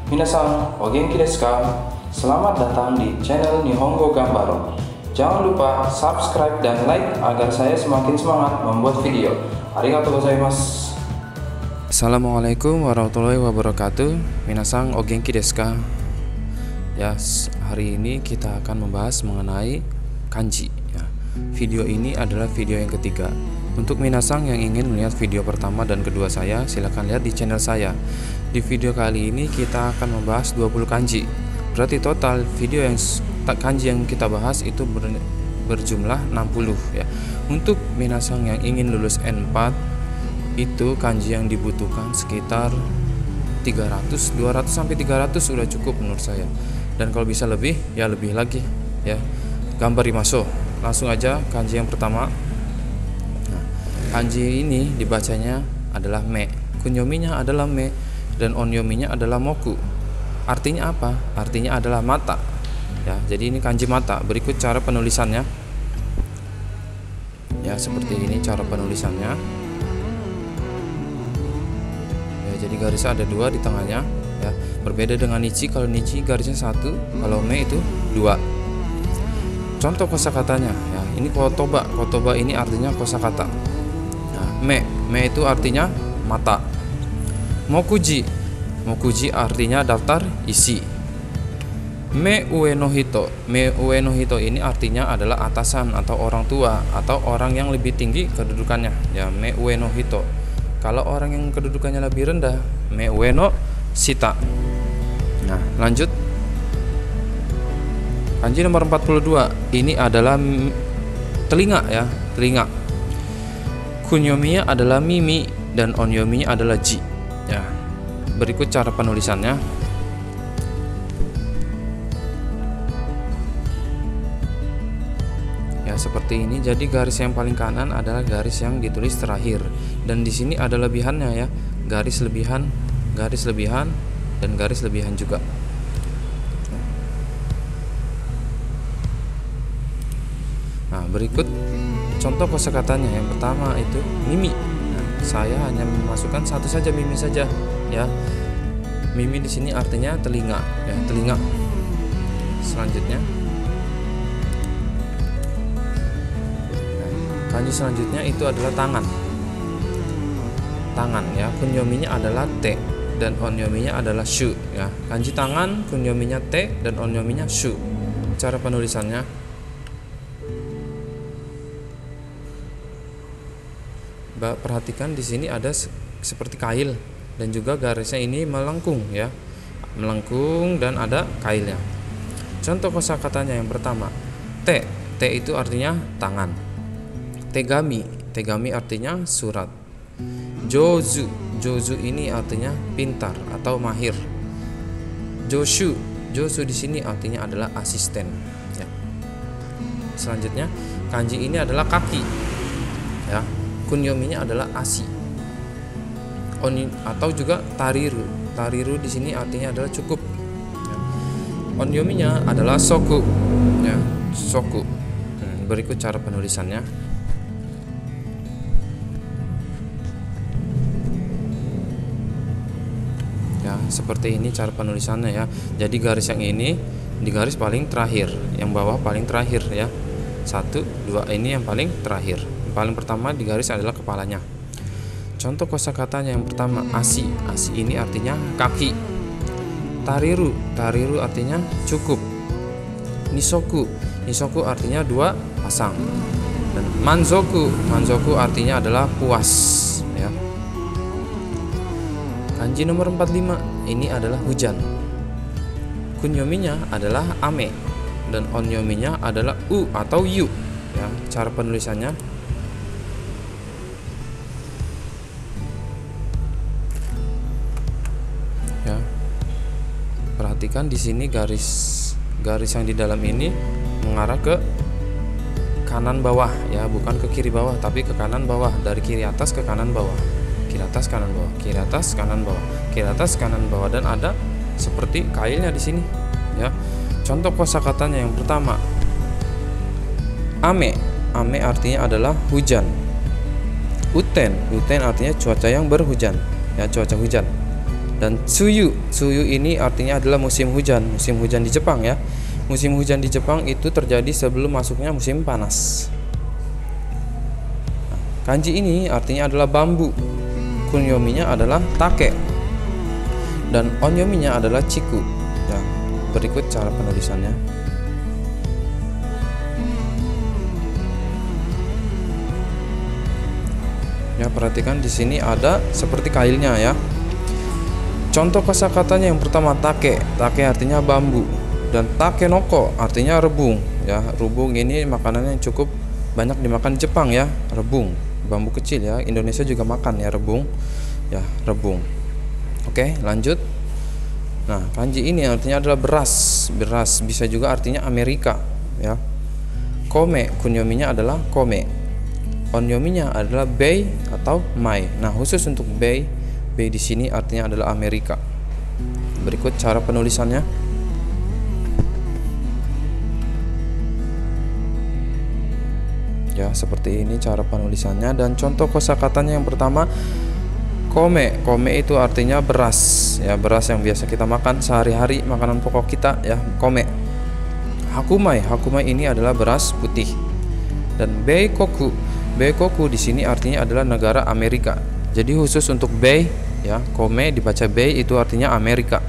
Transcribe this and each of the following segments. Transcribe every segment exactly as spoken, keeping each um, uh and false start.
Minasan, o genki desu ka? Selamat datang di channel Nihongo Gambaro. Jangan lupa subscribe dan like agar saya semakin semangat membuat video. Arigatou gozaimasu. Assalamualaikum warahmatullahi wabarakatuh. Minasan, o genki desu ka? Ya, hari ini kita akan membahas mengenai kanji. Ya, video ini adalah video yang ketiga. Untuk minasan yang ingin melihat video pertama dan kedua saya, silahkan lihat di channel saya. Di video kali ini kita akan membahas dua puluh kanji. Berarti total video yang kanji yang kita bahas itu ber, berjumlah enam puluh ya. Untuk minasan yang ingin lulus N empat, itu kanji yang dibutuhkan sekitar tiga ratus, dua ratus sampai tiga ratus sudah cukup menurut saya. Dan kalau bisa lebih, ya lebih lagi ya. Gambarimasu. Langsung aja kanji yang pertama. Nah, kanji ini dibacanya adalah me. Kunyominya adalah me dan onyominya adalah moku. Artinya apa? Artinya adalah mata. Ya, jadi ini kanji mata. Berikut cara penulisannya. Ya, seperti ini cara penulisannya. Ya, jadi garisnya ada dua di tengahnya. Ya, berbeda dengan nichi. Kalau nichi garisnya satu, kalau me itu dua. Contoh kosakatanya. Ya, ini kotoba. Kotoba ini artinya kosakata. Nah, me, me itu artinya mata. Mokuji, mokuji artinya daftar isi. Me ue no hito, me ue no hito ini artinya adalah atasan atau orang tua atau orang yang lebih tinggi kedudukannya. Ya, me ue no hito. Kalau orang yang kedudukannya lebih rendah, me ue no shita. Nah, lanjut. Kanji nomor empat puluh dua. Ini adalah telinga ya, telinga. Kunyominya adalah mimi dan onyominya adalah ji. Ya, berikut cara penulisannya. Ya, seperti ini. Jadi garis yang paling kanan adalah garis yang ditulis terakhir. Dan di sini ada lebihannya ya. Garis lebihan, garis lebihan, dan garis lebihan juga. Nah, berikut contoh kosakatanya. Yang pertama itu mimi. Saya hanya memasukkan satu saja, mimi saja ya. Mimi di sini artinya telinga ya, telinga. Selanjutnya nah, kanji selanjutnya itu adalah tangan. Tangan ya, kunyominya adalah te dan onyominya adalah shu ya. Kanji tangan, kunyominya te dan onyominya shu. Cara penulisannya, perhatikan di sini ada seperti kail dan juga garisnya ini melengkung ya, melengkung dan ada kailnya. Contoh kosakatanya yang pertama, te, te itu artinya tangan. Tegami, tegami artinya surat. Jozu, jozu ini artinya pintar atau mahir. Joshu, josu di sini artinya adalah asisten. Ya. Selanjutnya kanji ini adalah kaki. Ya. Kunyominya adalah asi. Oni atau juga tariru. Tariru di sini artinya adalah cukup. Ya. Onyominya adalah soku. Ya, soku. Hmm, berikut cara penulisannya. Ya, seperti ini cara penulisannya ya. Jadi garis yang ini di garis paling terakhir, yang bawah paling terakhir ya. Satu, dua ini yang paling terakhir. Paling pertama di garis adalah kepalanya. Contoh kosakatanya yang pertama, asi. Asi ini artinya kaki. Tariru, tariru artinya cukup. Nisoku, nisoku artinya dua pasang. Dan manzoku, manzoku artinya adalah puas ya. Kanji nomor empat puluh lima, ini adalah hujan. Kunyominya adalah ame dan onyominya adalah u atau yu ya. Cara penulisannya, perhatikan di sini garis garis yang di dalam ini mengarah ke kanan bawah ya, bukan ke kiri bawah tapi ke kanan bawah. Dari kiri atas ke kanan bawah, kiri atas kanan bawah, kiri atas kanan bawah, kiri atas kanan bawah, dan ada seperti kailnya di sini ya. Contoh kosakatanya yang pertama, ame. Ame artinya adalah hujan. Uten, uten artinya cuaca yang berhujan ya, cuaca hujan. Dan tsuyu, tsuyu ini artinya adalah musim hujan, musim hujan di Jepang ya. Musim hujan di Jepang itu terjadi sebelum masuknya musim panas. Nah, kanji ini artinya adalah bambu. Kunyominya adalah take. Dan onyominya adalah chiku. Ya, berikut cara penulisannya. Ya, perhatikan di sini ada seperti kailnya ya. Contoh kosakatanya yang pertama take, take artinya bambu, dan takenoko artinya rebung. Ya, rebung ini makanan yang cukup banyak dimakan di Jepang ya, rebung, bambu kecil ya. Indonesia juga makan ya rebung, ya rebung. Oke, lanjut. Nah, kanji ini artinya adalah beras, beras bisa juga artinya Amerika ya. Kome, kunyominya adalah kome. Onyominya adalah bei atau mai. Nah, khusus untuk bei, bei di sini artinya adalah Amerika. Berikut cara penulisannya. Ya, seperti ini cara penulisannya. Dan contoh kosakatanya yang pertama, kome. Kome itu artinya beras, ya beras yang biasa kita makan sehari-hari, makanan pokok kita ya, kome. Hakumai, hakumai ini adalah beras putih. Dan beikoku, beikoku di sini artinya adalah negara Amerika. Jadi khusus untuk bei ya, kome dibaca bei itu artinya Amerika.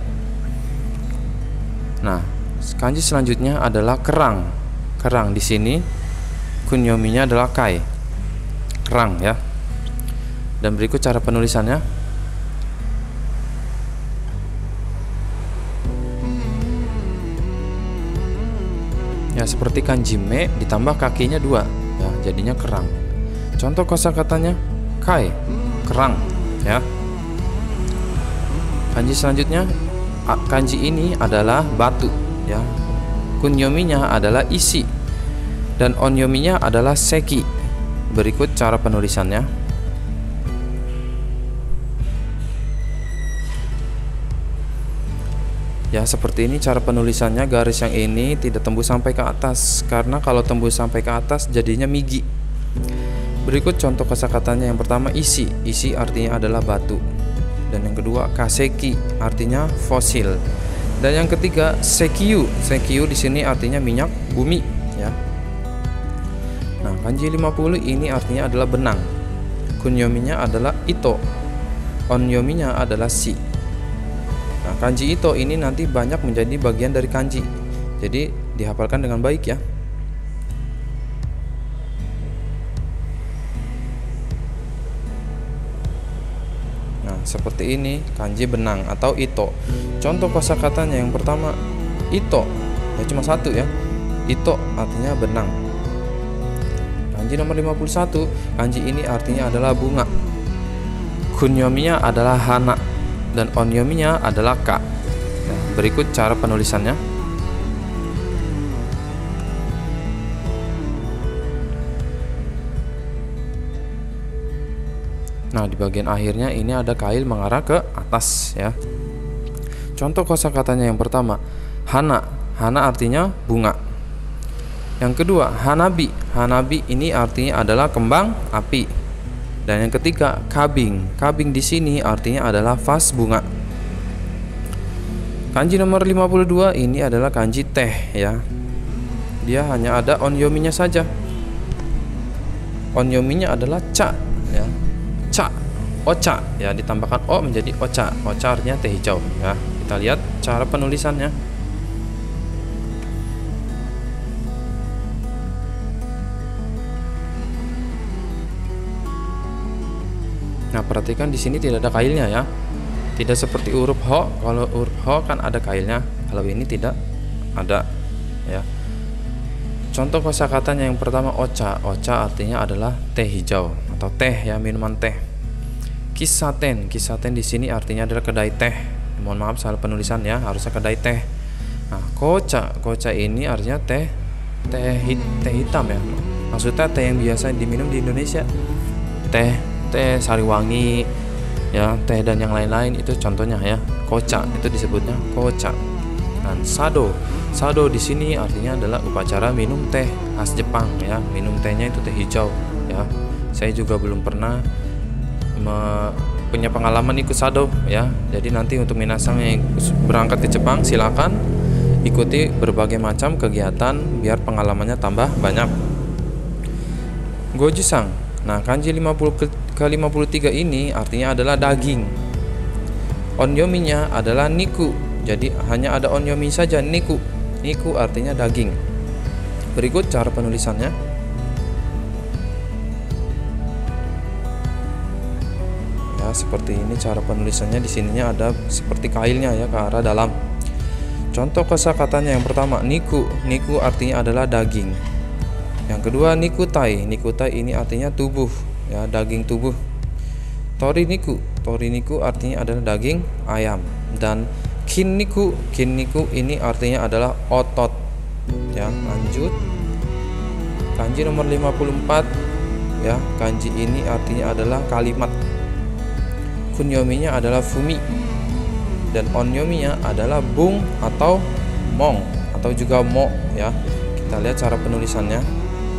Nah, kanji selanjutnya adalah kerang. Kerang di sini kunyominya adalah kai. Kerang ya. Dan berikut cara penulisannya. Ya, seperti kanji me ditambah kakinya dua ya, jadinya kerang. Contoh kosakatanya kai, kerang ya. Kanji selanjutnya, kanji ini adalah batu ya. Kunyominya adalah isi dan onyominya adalah seki. Berikut cara penulisannya. Ya, seperti ini cara penulisannya. Garis yang ini tidak tembus sampai ke atas, karena kalau tembus sampai ke atas jadinya migi. Berikut contoh kosakatanya. Yang pertama isi, isi artinya adalah batu. Dan yang kedua kaseki artinya fosil. Dan yang ketiga sekiyu, sekiyu di sini artinya minyak bumi ya. Nah, kanji lima puluh ini artinya adalah benang. Kunyominya adalah ito. Onyominya adalah si. Nah, kanji ito ini nanti banyak menjadi bagian dari kanji. Jadi dihafalkan dengan baik ya. Seperti ini kanji benang atau ito. Contoh kosakatanya yang pertama ito, ya cuma satu ya. Ito artinya benang. Kanji nomor lima puluh satu, kanji ini artinya adalah bunga. Kunyominya adalah hana dan onyominya adalah ka. Nah, berikut cara penulisannya. Nah, di bagian akhirnya ini ada kail mengarah ke atas ya. Contoh kosakatanya yang pertama, hana. Hana artinya bunga. Yang kedua, hanabi. Hanabi ini artinya adalah kembang api. Dan yang ketiga, kabing. Kabing di sini artinya adalah vas bunga. Kanji nomor lima puluh dua ini adalah kanji teh ya. Dia hanya ada onyominya saja. Onyominya adalah ca ya. Ca, ocha ya, ditambahkan o menjadi ocha. Ocha artinya teh hijau ya. Kita lihat cara penulisannya. Nah, perhatikan di sini tidak ada kailnya ya. Tidak seperti huruf ho. Kalau huruf ho kan ada kailnya, kalau ini tidak ada ya. Contoh kosakatanya yang pertama ocha. Ocha artinya adalah teh hijau atau teh ya, minuman teh. Kisaten, kisaten di sini artinya adalah kedai teh. Mohon maaf salah penulisan ya, harusnya kedai teh. Nah, kocha, kocha ini artinya teh teh hit, teh hitam ya. Maksudnya teh yang biasa diminum di Indonesia. Teh teh sariwangi ya, teh dan yang lain-lain itu contohnya ya. Kocha itu disebutnya kocha. Dan sado, sado di sini artinya adalah upacara minum teh khas Jepang ya. Minum tehnya itu teh hijau ya. Saya juga belum pernah me punya pengalaman ikut Sado ya. Jadi nanti untuk minasang yang berangkat ke Jepang silakan ikuti berbagai macam kegiatan biar pengalamannya tambah banyak. Gojusang. Nah, kanji lima puluh ke lima puluh tiga ini artinya adalah daging. Onyominya adalah niku. Jadi hanya ada onyomi saja, niku. Niku artinya daging. Berikut cara penulisannya. Ya, seperti ini cara penulisannya. Di sininya ada seperti kailnya ya ke arah dalam. Contoh kosakatanya yang pertama niku. Niku artinya adalah daging. Yang kedua nikutai. Nikutai ini artinya tubuh ya, daging tubuh. Toriniku. Toriniku artinya adalah daging ayam. Dan kinniku. Kinniku ini artinya adalah otot. Ya, lanjut. Kanji nomor lima puluh empat ya. Kanji ini artinya adalah kalimat. Kunyominya adalah fumi. Dan onyominya adalah bung atau mong atau juga mo ya. Kita lihat cara penulisannya.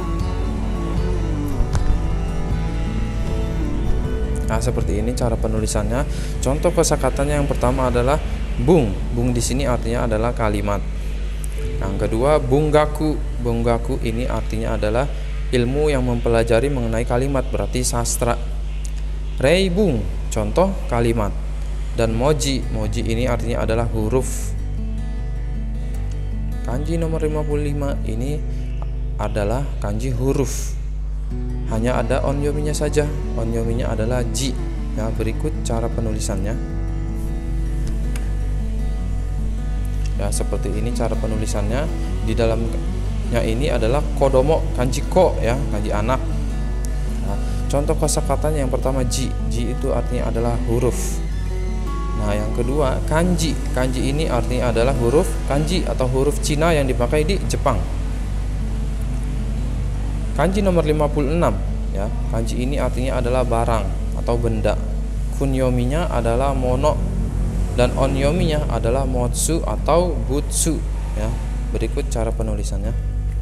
Nah, seperti ini cara penulisannya. Contoh kosakatanya yang pertama adalah bung. Bung di sini artinya adalah kalimat. Yang kedua bunggaku. Bunggaku ini artinya adalah ilmu yang mempelajari mengenai kalimat, berarti sastra. Reibung, contoh kalimat. Dan moji. Moji ini artinya adalah huruf. Kanji nomor lima puluh lima ini adalah kanji huruf. Hanya ada onyominya saja. Onyominya adalah ji. Ya, berikut cara penulisannya. Ya, seperti ini cara penulisannya. Di dalamnya ini adalah kodomo, kanji ko ya, kanji anak. Nah, contoh kosakatanya yang pertama ji. Ji itu artinya adalah huruf. Nah, yang kedua kanji. Kanji ini artinya adalah huruf kanji atau huruf Cina yang dipakai di Jepang. Kanji nomor lima puluh enam ya. Kanji ini artinya adalah barang atau benda. Kunyominya adalah mono dan onyominya adalah motsu atau butsu ya. Berikut cara penulisannya.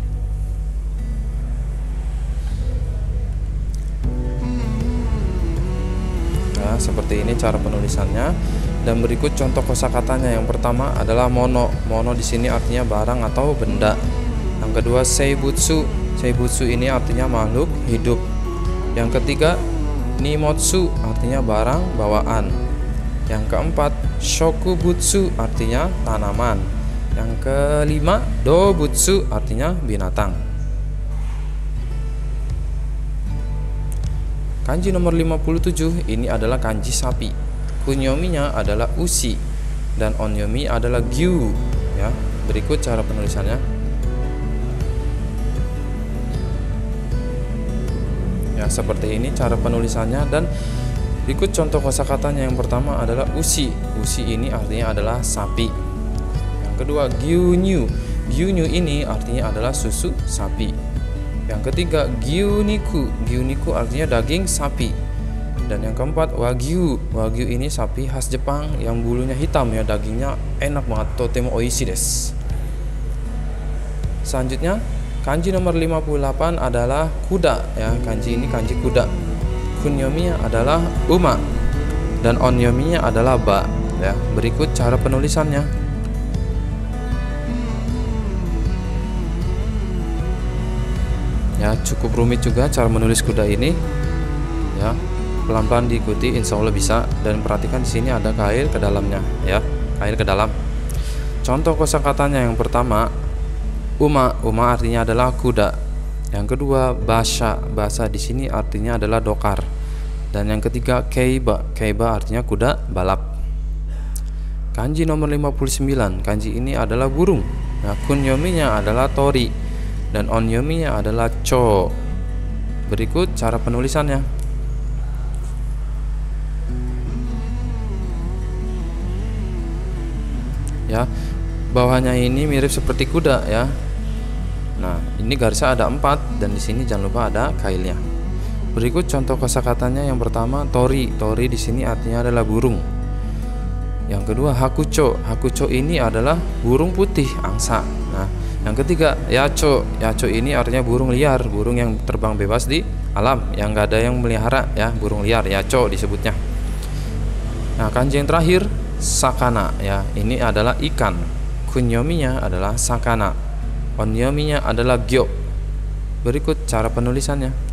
Nah, seperti ini cara penulisannya. Dan berikut contoh kosakatanya. Yang pertama adalah mono. Mono di sini artinya barang atau benda. Yang kedua seibutsu. Seibutsu ini artinya makhluk hidup. Yang ketiga nimotsu artinya barang bawaan. Yang keempat shokubutsu artinya tanaman. Yang kelima dobutsu artinya binatang. Kanji nomor lima puluh tujuh ini adalah kanji sapi. Kunyominya adalah ushi dan onyomi adalah gyu ya. Berikut cara penulisannya. Ya, seperti ini cara penulisannya. Dan berikut contoh kosakatanya. Yang pertama adalah ushi. Ushi ini artinya adalah sapi. Yang kedua gyunyu. Gyunyu ini artinya adalah susu sapi. Yang ketiga gyuniku. Gyuniku artinya daging sapi. Dan yang keempat wagyu. Wagyu ini sapi khas Jepang yang bulunya hitam ya, dagingnya enak banget. Totemo oishi desu. Selanjutnya kanji nomor lima puluh delapan adalah kuda ya. Kanji ini kanji kuda. Kunyominya adalah uma dan onyominya adalah ba ya. Berikut cara penulisannya. Ya, cukup rumit juga cara menulis kuda ini. Ya, pelan-pelan diikuti, insya Allah bisa. Dan perhatikan di sini ada kail ke dalamnya ya. Kail ke dalam. Contoh kosakatanya yang pertama Uma, uma artinya adalah kuda. Yang kedua basha, basha di sini artinya adalah dokar. Dan yang ketiga keiba, keiba artinya kuda balap. Kanji nomor lima puluh sembilan, kanji ini adalah burung. Nah, kunyominya adalah tori dan onyominya adalah cho. Berikut cara penulisannya. Ya, bawahnya ini mirip seperti kuda ya. Nah, ini garisnya ada empat dan di sini jangan lupa ada kailnya. Berikut contoh kosakatanya. Yang pertama tori. Tori di sini artinya adalah burung. Yang kedua hakucho. Hakucho ini adalah burung putih, angsa. Nah, yang ketiga yacho. Yacho ini artinya burung liar, burung yang terbang bebas di alam, yang gak ada yang melihara ya, burung liar, yacho disebutnya. Nah, kanji yang terakhir sakana ya. Ini adalah ikan. Kunyominya adalah sakana. Onyominya adalah gyo. Berikut cara penulisannya.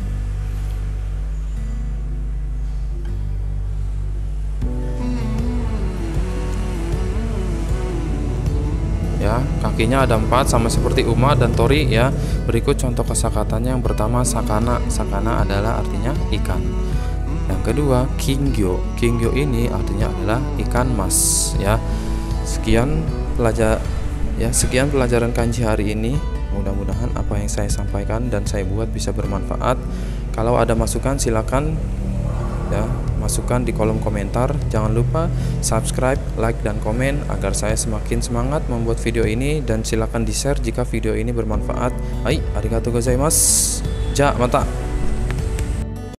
Ya, kakinya ada empat sama seperti uma dan tori ya. Berikut contoh kosakatanya. Yang pertama sakana. Sakana adalah artinya ikan. Yang kedua kingyo. Kingyo ini artinya adalah ikan mas ya. Sekian pelajar ya, sekian pelajaran kanji hari ini. Mudah-mudahan apa yang saya sampaikan dan saya buat bisa bermanfaat. Kalau ada masukan silakan ya, masukkan di kolom komentar. Jangan lupa subscribe, like, dan komen agar saya semakin semangat membuat video ini, dan silakan di-share jika video ini bermanfaat. Hai, arigatou gozaimasu. Ja, mata.